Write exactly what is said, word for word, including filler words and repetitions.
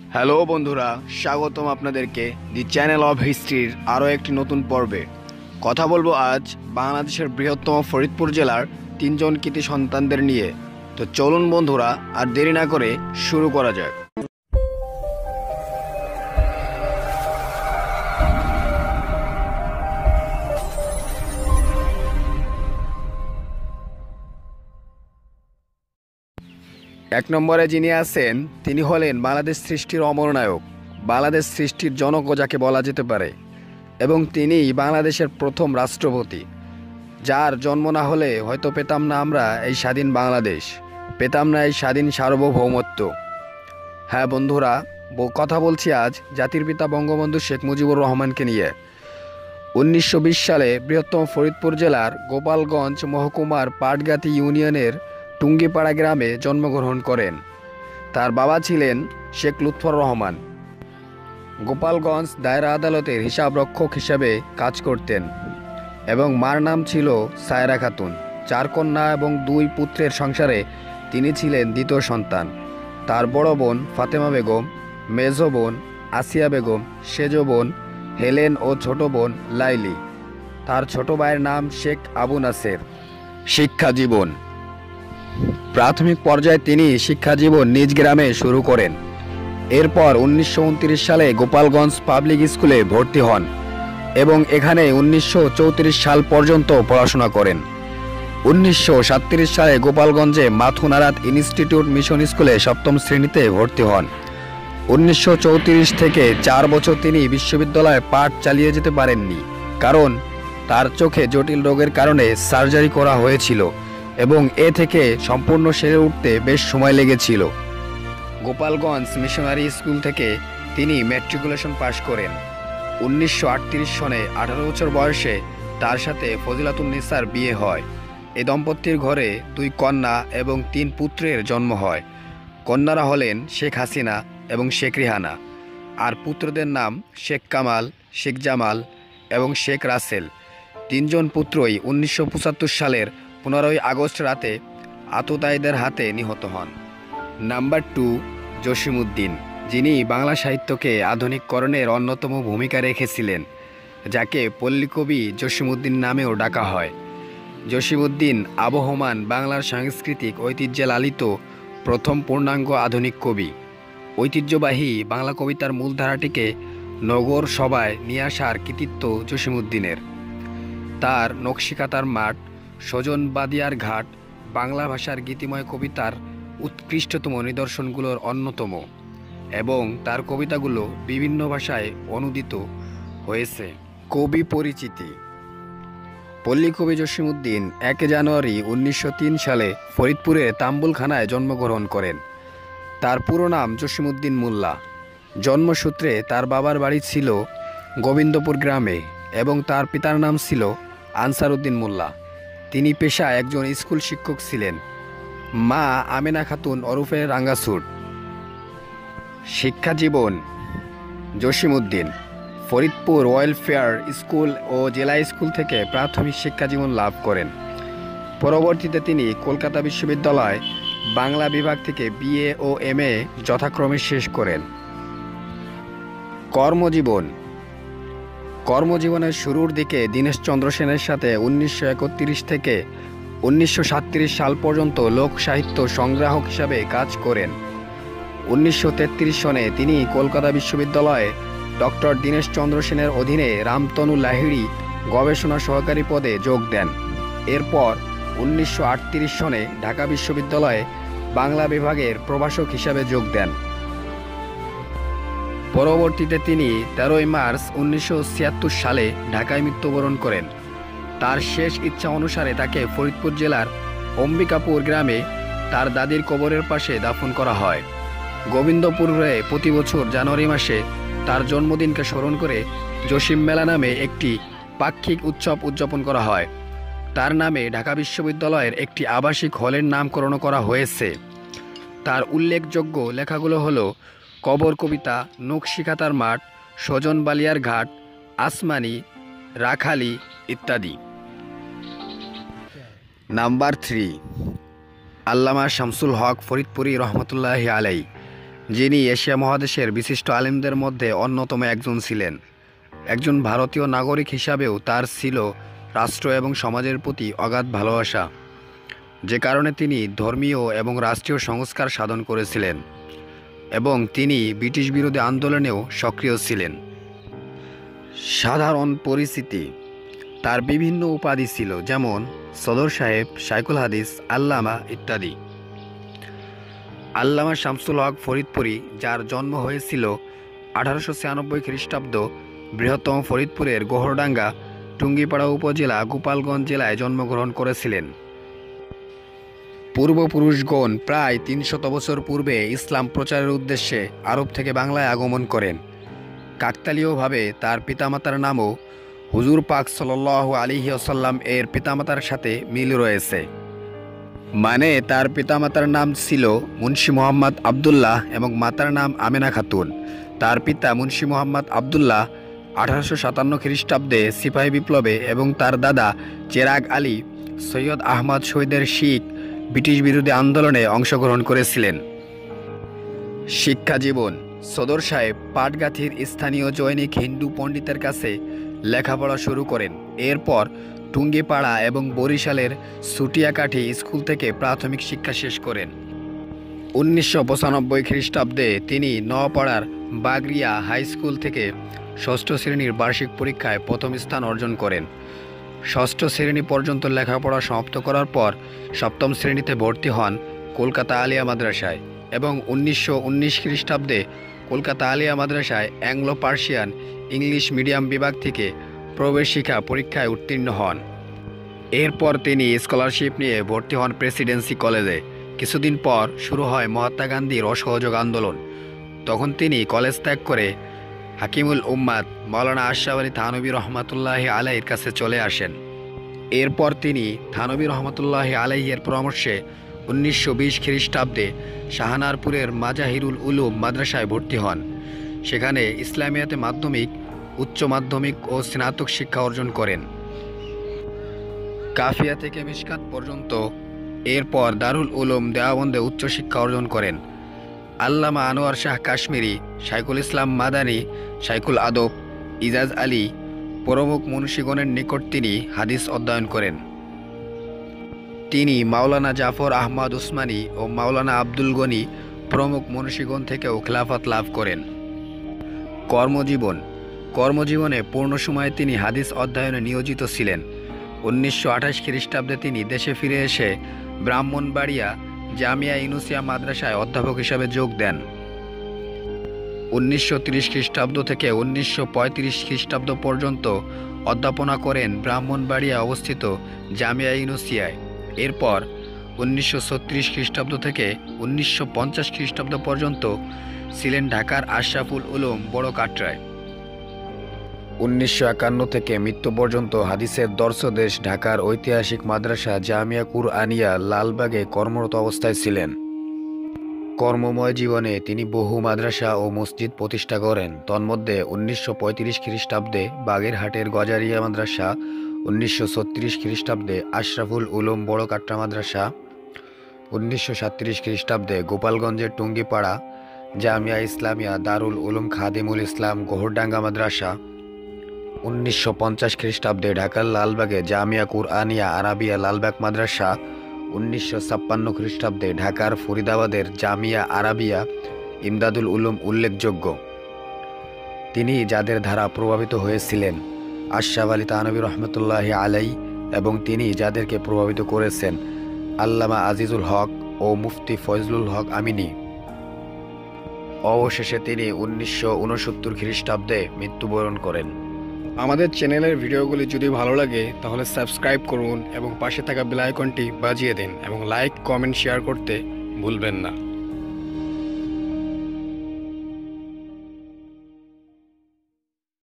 Hello বন্ধুরা, স্বাগতম আপনাদেরকে দি চ্যানেল অফ হিস্ট্রির আরও একটি নতুন পর্বে। কথা বলবো আজ বাংলাদেশের বৃহত্তম ফরিদপুর জেলার তিনজন কৃতি সন্তানদের নিয়ে। তো চলুন বন্ধুরা, আর দেরি না করে শুরু করা যাক। এক নম্বরে যিনি আছেন তিনি হলেন বাংলাদেশ সৃষ্টির অমরনায়ক, বাংলাদেশ সৃষ্টির জনক যাকে বলা যেতে পারে, এবং তিনিই বাংলাদেশের প্রথম রাষ্ট্রপতি, যার জন্ম না হলে হয়তো পেতাম না আমরা এই স্বাধীন বাংলাদেশ, পেতাম না এই স্বাধীন সার্বভৌমত্ব। হ্যাঁ বন্ধুরা, কথা বলছি আজ জাতির পিতা বঙ্গবন্ধু শেখ মুজিবুর রহমানকে নিয়ে। উনিশশো বিশ সালে বৃহত্তম ফরিদপুর জেলার গোপালগঞ্জ মহকুমার পাটগাতি ইউনিয়নের টুঙ্গিপাড়া গ্রামে জন্মগ্রহণ করেন। তার বাবা ছিলেন শেখ লুৎফর রহমান। গোপালগঞ্জ দায়রা আদালতের হিসাবরক্ষক হিসাবে কাজ করতেন এবং মার নাম ছিল সায়রা খাতুন। চার কন্যা এবং দুই পুত্রের সংসারে তিনি ছিলেন দ্বিতীয় সন্তান। তার বড় বোন ফাতেমা বেগম, মেজ বোন আসিয়া বেগম, সেজ বোন হেলেন ও ছোট বোন লাইলি। তার ছোট ভাইয়ের নাম শেখ আবু নাসের। শিক্ষা জীবন। প্রাথমিক পর্যায়ে তিনি শিক্ষা জীবন নিজ গ্রামে শুরু করেন। এরপর উনিশশো উনত্রিশ সালে গোপালগঞ্জ পাবলিক স্কুলে ভর্তি হন এবং এখানে উনিশশো চৌত্রিশ সাল পর্যন্ত পড়াশোনা করেন। উনিশশো সাতত্রিশ সালে গোপালগঞ্জে মাথুনারাত ইনস্টিটিউট মিশন স্কুলে সপ্তম শ্রেণীতে ভর্তি হন। উনিশশো চৌত্রিশ থেকে চার বছর তিনি বিশ্ববিদ্যালয়ে পাঠ চালিয়ে যেতে পারেননি, কারণ তার চোখে জটিল রোগের কারণে সার্জারি করা হয়েছিল এবং এ থেকে সম্পূর্ণ সেরে উঠতে বেশ সময় লেগেছিল। গোপালগঞ্জ মিশনারি স্কুল থেকে তিনি ম্যাট্রিকুলেশন পাশ করেন। উনিশশো আটত্রিশ সনে আঠারো বছর বয়সে তার সাথে ফজিলাতুন্নেসার বিয়ে হয়। এ দম্পতির ঘরে দুই কন্যা এবং তিন পুত্রের জন্ম হয়। কন্যারা হলেন শেখ হাসিনা এবং শেখ রিহানা, আর পুত্রদের নাম শেখ কামাল, শেখ জামাল এবং শেখ রাসেল। তিনজন পুত্রই উনিশশো পঁচাত্তর সালের পনেরোই আগস্ট রাতে আততায়ীদের হাতে নিহত হন। নাম্বার টু, জসিমউদ্দিন, যিনি বাংলা সাহিত্যকে আধুনিককরণের অন্যতম ভূমিকা রেখেছিলেন, যাকে পল্লীকবি জসিমউদ্দিন নামেও ডাকা হয়। জসিমউদ্দিন আবহমান বাংলার সাংস্কৃতিক ঐতিহ্যে লালিত প্রথম পূর্ণাঙ্গ আধুনিক কবি। ঐতিহ্যবাহী বাংলা কবিতার মূলধারাটিকে নগর সভায় নিয়ে আসার কৃতিত্ব জসিমউদ্দিনের। তার নকশিকাতার মাঠ, সজন বাদিয়ার ঘাট বাংলা ভাষার গীতিময় কবিতার উৎকৃষ্টতম নিদর্শনগুলোর অন্যতম, এবং তার কবিতাগুলো বিভিন্ন ভাষায় অনুদিত হয়েছে। কবি পরিচিতি। পল্লীকবি জসিমউদ্দিন এক জানুয়ারি উনিশশো তিন সালে ফরিদপুরের তাম্বুলখানায় জন্মগ্রহণ করেন। তার পুরো নাম জসিমউদ্দিন মোল্লা। জন্মসূত্রে তার বাবার বাড়ি ছিল গোবিন্দপুর গ্রামে এবং তার পিতার নাম ছিল আনসার উদ্দিন মোল্লা। তিনি পেশায় একজন স্কুল শিক্ষক ছিলেন। মা আমেনা খাতুন ওরফে রাঙ্গাসুট। শিক্ষা জীবন। জসিমউদ্দিন ফরিদপুর ওয়েলফেয়ার স্কুল ও জেলা স্কুল থেকে প্রাথমিক শিক্ষা জীবন লাভ করেন। পরবর্তীতে তিনি কলকাতা বিশ্ববিদ্যালয় বাংলা বিভাগ থেকে বিএ ও এমএ যথাক্রমে শেষ করেন। কর্মজীবন। কর্মজীবনের শুরুর দিকে দীনেশচন্দ্র সেনের সাথে উনিশশো একত্রিশ থেকে উনিশশো সাতত্রিশ সাল পর্যন্ত লোক সাহিত্য সংগ্রাহক হিসাবে কাজ করেন। উনিশশো তেত্রিশ সনে তিনি কলকাতা বিশ্ববিদ্যালয়ে ডক্টর দীনেশচন্দ্র সেনের অধীনে রামতনু লাহিড়ী গবেষণা সহকারী পদে যোগ দেন। এরপর উনিশশো আটত্রিশ সনে ঢাকা বিশ্ববিদ্যালয়ে বাংলা বিভাগের প্রভাষক হিসাবে যোগ দেন। পরবর্তীতে তিনি তেরোই মার্চ উনিশশো ছিয়াত্তর সালে ঢাকায় মৃত্যুবরণ করেন। তার শেষ ইচ্ছা অনুসারে তাকে ফরিদপুর জেলার অম্বিকাপুর গ্রামে তার দাদির কবরের পাশে দাফন করা হয়। গোবিন্দপুরে প্রতি বছর জানুয়ারি মাসে তার জন্মদিনকে স্মরণ করে জসিম মেলা নামে একটি পাক্ষিক উৎসব উদযাপন করা হয়। তার নামে ঢাকা বিশ্ববিদ্যালয়ের একটি আবাসিক হলের নামকরণ করা হয়েছে। তার উল্লেখযোগ্য লেখাগুলো হলো কবর কবিতা, নকশিকাতার মাঠ, সজন বালিয়ার ঘাট, আসমানি, রাখালি ইত্যাদি। নাম্বার থ্রি, আল্লামা শামসুল হক ফরিদপুরি রহমতুল্লাহি আলাই, যিনি এশিয়া মহাদেশের বিশিষ্ট আলেমদের মধ্যে অন্যতম একজন ছিলেন। একজন ভারতীয় নাগরিক হিসাবেও তার ছিল রাষ্ট্র এবং সমাজের প্রতি অগাধ ভালোবাসা, যে কারণে তিনি ধর্মীয় এবং রাষ্ট্রীয় সংস্কার সাধন করেছিলেন এবং তিনি ব্রিটিশ বিরোধী আন্দোলনেও সক্রিয় ছিলেন। সাধারণ পরিচিতি: তার বিভিন্ন উপাধি ছিল, যেমন সদর সাহেব, শাইখুল হাদিস, আল্লামা ইত্যাদি। আল্লামা শামসুল হক ফরিদপুরি, যার জন্ম হয়েছিল আঠারোশো ছিয়ানব্বই খ্রিস্টাব্দ, বৃহত্তম ফরিদপুরের গোহরডাঙ্গা টুঙ্গিপাড়া উপজেলা গোপালগঞ্জ জেলায় জন্মগ্রহণ করেছিলেন। পূর্বপুরুষগণ প্রায় তিনশত বছর পূর্বে ইসলাম প্রচারের উদ্দেশ্যে আরব থেকে বাংলায় আগমন করেন। কাকতালীয়ভাবে তার পিতামাতার নামও হুজুর পাক সাল্লাল্লাহু আলাইহি ওয়াসাল্লাম এর পিতামাতার সাথে মিল রয়েছে। মানে তার পিতামাতার নাম ছিল মুন্সি মোহাম্মদ আবদুল্লাহ এবং মাতার নাম আমেনা খাতুন। তার পিতা মুন্সি মোহাম্মদ আবদুল্লাহ আঠারোশো সাতান্ন খ্রিস্টাব্দে সিপাহী বিপ্লবে এবং তার দাদা চেরাগ আলী সৈয়দ আহমদ শহীদের শিখ ব্রিটিশ বিরোধী আন্দোলনে অংশগ্রহণ করেছিলেন। শিক্ষা জীবন: সদর সাহেব পাটগাথির স্থানীয় জৈনিক হিন্দু পণ্ডিতের কাছে লেখাপড়া শুরু করেন। এরপর টুঙ্গিপাড়া এবং বরিশালের সুটিয়াকাঠি স্কুল থেকে প্রাথমিক শিক্ষা শেষ করেন। উনিশশো পঁচানব্বই খ্রিস্টাব্দে তিনি নওপাড়ার বাগরিয়া হাই স্কুল থেকে ষষ্ঠ শ্রেণীর বার্ষিক পরীক্ষায় প্রথম স্থান অর্জন করেন। ষষ্ঠ শ্রেণী পর্যন্ত লেখাপড়া সমাপ্ত করার পর সপ্তম শ্রেণীতে ভর্তি হন কলকাতা আলিয়া মাদ্রাসায় এবং উনিশশো উনিশ খ্রিস্টাব্দে কলকাতা আলিয়া মাদ্রাসায় অ্যাংলো পার্সিয়ান ইংলিশ মিডিয়াম বিভাগ থেকে প্রবেশিকা পরীক্ষায় উত্তীর্ণ হন। এরপর তিনি স্কলারশিপ নিয়ে ভর্তি হন প্রেসিডেন্সি কলেজে। কিছুদিন পর শুরু হয় মহাত্মা গান্ধীর অসহযোগ আন্দোলন। তখন তিনি কলেজ ত্যাগ করে হাকিমুল উম্মাদ মাওলানা আশরাফ আলী থানভী রহমাতুল্লাহি আলাইহির কাছে চলে আসেন। এরপর তিনি থানভী রহমাতুল্লাহি আলাইহির পরামর্শে উনিশশো বিশ খ্রিস্টাব্দে শাহনারপুরের মাজাহিরুল উলুম মাদ্রাসায় ভর্তি হন। সেখানে ইসলামিয়াতে মাধ্যমিক, উচ্চ মাধ্যমিক ও স্নাতক শিক্ষা অর্জন করেন, কাফিয়া থেকে মিশকাত পর্যন্ত। এরপর দারুল উলুম দেওবন্দে উচ্চশিক্ষা অর্জন করেন। আল্লামা আনোয়ার শাহ কাশ্মীরি, শাইখুল ইসলাম মাদানী, শাইখুল আদব, ইজাজ আলী প্রমুখ মুন্সিগণের নিকট তিনি হাদিস অধ্যয়ন করেন। তিনি মাওলানা জাফর আহমদ উসমানী ও মাওলানা আব্দুল গনি প্রমুখ মুন্সিগণ থেকেও খেলাফত লাভ করেন। কর্মজীবন: কর্মজীবনে পূর্ণ সময়ে তিনি হাদিস অধ্যয়নে নিয়োজিত ছিলেন। উনিশশো আঠাশ খ্রিস্টাব্দে তিনি দেশে ফিরে এসে ব্রাহ্মণবাড়িয়া জামিয়া ইউনুসিয়া মাদ্রাসায় অধ্যাপক হিসাবে যোগ দেন। উনিশশো তিরিশ খ্রিস্টাব্দ থেকে উনিশশো পঁয়ত্রিশ খ্রিস্টাব্দ পর্যন্ত অধ্যাপনা করেন ব্রাহ্মণবাড়িয়া অবস্থিত জামিয়া ইউনুসিয়ায়। এরপর উনিশশো ছত্রিশ খ্রিস্টাব্দ থেকে উনিশশো পঞ্চাশ খ্রিস্টাব্দ পর্যন্ত ছিলেন ঢাকার আশরাফুল উলুম বড় কাটরায়। উনিশশো একান্ন থেকে মৃত্যু পর্যন্ত হাদিসের দর্শদেশ ঢাকার ঐতিহাসিক মাদ্রাসা জামিয়া কুরআনিয়া লালবাগে কর্মরত অবস্থায় ছিলেন। কর্মময় জীবনে তিনি বহু মাদ্রাসা ও মসজিদ প্রতিষ্ঠা করেন। তন্মধ্যে উনিশশো পঁয়ত্রিশ খ্রিস্টাব্দে বাগেরহাটের গজারিয়া মাদ্রাসা, উনিশশো ছত্রিশ খ্রিস্টাব্দে আশরাফুল উলুম বড় কাটরা মাদ্রাসা, উনিশশো সাতত্রিশ খ্রিস্টাব্দে গোপালগঞ্জের টুঙ্গিপাড়া জামিয়া ইসলামিয়া দারুল উলুম খাদিমুল ইসলাম গোহরডাঙ্গা মাদ্রাসা, উনিশশো পঞ্চাশ খ্রিস্টাব্দে ঢাকার লালবাগে জামিয়া কুরআনিয়া আরাবিয়া লালবাগ মাদ্রাসা, উনিশশো ছাপ্পান্ন খ্রিস্টাব্দে ঢাকার ফরিদাবাদের জামিয়া আরাবিয়া ইমদাদুল উলুম উল্লেখযোগ্য। তিনি যাদের দ্বারা প্রভাবিত হয়েছিলেন আশরাফ আলী থানভী রহমতুল্লাহি আলাইহি এবং তিনি যাদেরকে প্রভাবিত করেছেন আল্লামা আজিজুল হক ও মুফতি ফজলুল হক আমিনী। অবশেষে তিনি উনিশশো উনসত্তর খ্রিস্টাব্দে মৃত্যুবরণ করেন। আমাদের চ্যানেলের ভিডিওগুলি যদি ভালো লাগে তাহলে সাবস্ক্রাইব করুন এবং পাশে থাকা বেল আইকনটি বাজিয়ে দিন এবং লাইক, কমেন্ট, শেয়ার করতে ভুলবেন না।